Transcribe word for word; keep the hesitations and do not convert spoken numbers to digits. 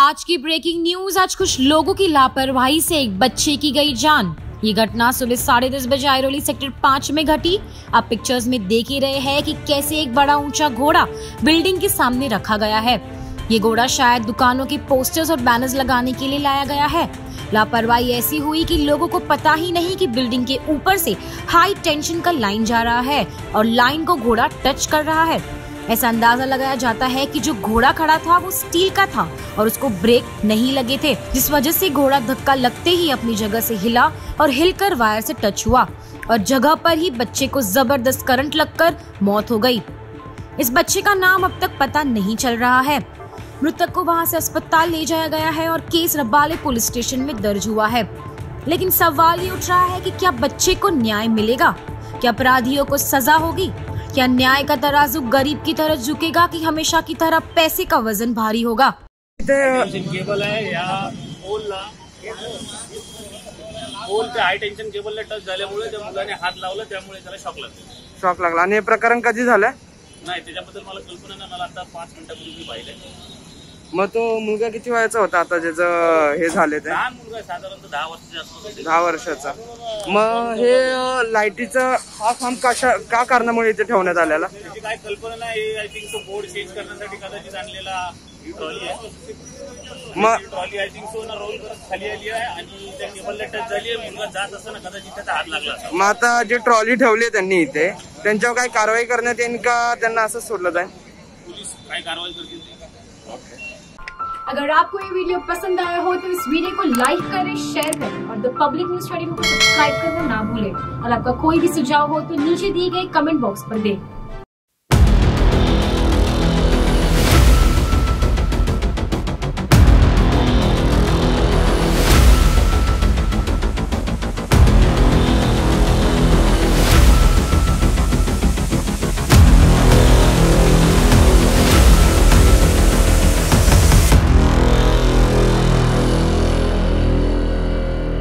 आज की breaking news. आज कुछ लोगों की लापरवाही से एक बच्चे की गई जान। ये घटना सुबह साढ़े दस बजे आइरोली सेक्टर पाँच में घटी। आप पिक्चर्स में देख ही रहे हैं कि कैसे एक बड़ा ऊंचा घोड़ा बिल्डिंग के सामने रखा गया है। ये घोड़ा शायद दुकानों के पोस्टर्स और बैनर्स लगाने के लिए लाया गया है। लापरवाही ऐसी हुई कि लोगों को पता ही नहीं कि बिल्डिंग के ऊपर से हाई टेंशन का लाइन जा रहा है और लाइन को घोड़ा टच कर रहा है। ऐसा अंदाजा लगाया जाता है कि जो घोड़ा खड़ा था वो स्टील का था और उसको ब्रेक नहीं लगे थे, जिस वजह से घोड़ा धक्का लगते ही अपनी जगह से हिला और हिलकर वायर से टच हुआ और जगह पर ही बच्चे को जबरदस्त करंट लगकर मौत हो गई। इस बच्चे का नाम अब तक पता नहीं चल रहा है। मृतक को वहां से अस्पताल ले जाया गया है और केस रबाले पुलिस स्टेशन में दर्ज हुआ है। लेकिन सवाल ये उठ रहा है कि क्या बच्चे को न्याय मिलेगा? क्या अपराधियों को सजा होगी? क्या न्याय का तराजू गरीब की तरफ झुकेगा कि हमेशा की तरह पैसे का वजन भारी होगा? केबल आहे या पोलला पोल ते हाय टेन्शन केबलला टच झाल्यामुळे त्या मुलाने हात लावला, त्यामुळे त्याला शॉक लागला शॉक लागला आणि हे प्रकरण कधी झालं? नाही, त्याच्याबद्दल मला कल्पना नाही. मला आता पाच मिनिटापूर्वी पाहिलंय. मग तो मुलगा किती वयाचा होता आता ज्याचं हे झाले ते? लहान मुलगा, साधारणतः दहा वर्षाचा असतो. दहा वर्षाचा. मग हे लाईटीचं हा खांब कशा का कारणामुळे इथे ठेवण्यात आलेला? त्याची काय कल्पना नाही. आय थिंक तो बोर्ड चेंज करण्यासाठी कदाचित आणलेला ट्रॉली आहे. मग ट्रॉली आय थिंक सो ना रोल करत खाली आली आहे आणि त्या केबलला टच झाली आहे. मुलगा जात असताना कदाचित त्याचा हात लागला. मग आता जे ट्रॉली ठेवली त्यांनी इथे, त्यांच्यावर काय कारवाई करण्यात येईल का त्यांना असं सोडलं जाईल? पोलीस काय कारवाई करतील? अगर आपको ये वीडियो पसंद आया हो तो इस वीडियो को लाइक करें, शेयर करें और the public news twenty four को सब्सक्राइब करना ना भूलें। और आपका कोई भी सुझाव हो तो नीचे दिए गए कमेंट बॉक्स पर दें।